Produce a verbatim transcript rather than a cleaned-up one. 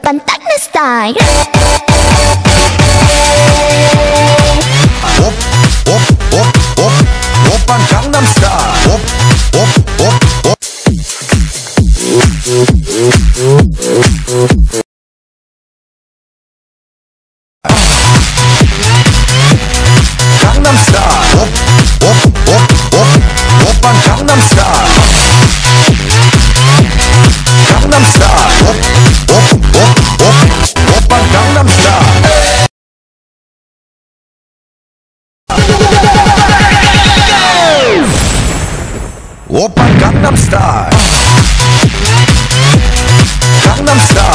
Gangnam Style. Op, op, op, op, oppan Gangnam Style. Op, op, op, op. Gangnam Style. Op, op, op, op, oppan Gangnam Style. Gangnam Style. Op, op, op, op, oppan Gangnam Style. Oppan Gangnam Style. Gangnam Style.